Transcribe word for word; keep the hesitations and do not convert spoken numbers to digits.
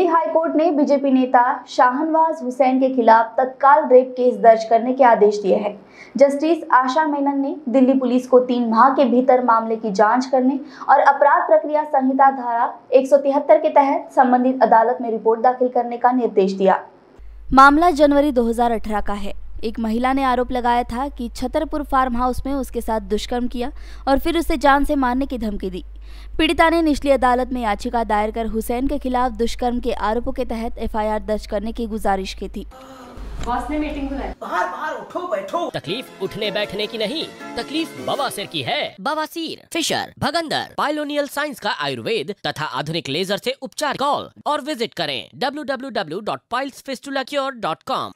Delhi high court ने BJP नेता शाहनवाज हुसैन के खिलाफ तत्काल रेप केस दर्ज करने के आदेश दिए हैं। जस्टिस आशा मेनन ने दिल्ली पुलिस को तीन माह के भीतर मामले की जांच करने और अपराध प्रक्रिया संहिता धारा एक सौ तिहत्तर के तहत संबंधित अदालत में रिपोर्ट दाखिल करने का निर्देश दिया। मामला जनवरी दो हज़ार अठारह का है। एक महिला ने आरोप लगाया था कि छतरपुर फार्म हाउस में उसके साथ दुष्कर्म किया और फिर उसे जान से मारने की धमकी दी। पीड़िता ने निचली अदालत में याचिका दायर कर हुसैन के खिलाफ दुष्कर्म के आरोपों के तहत एफ आई आर दर्ज करने की गुजारिश की थी। बॉस ने मीटिंग बुलाई। बाहर बाहर उठो बैठो। तकलीफ उठने बैठने की नहीं, तकलीफ बवासीर की है। बवासीर, फिशर, भगंदर, पाइलोनियल साइंस का आयुर्वेद तथा आधुनिक लेजर से उपचार। कॉल और विजिट करें W W W dot piles fistula cure dot com.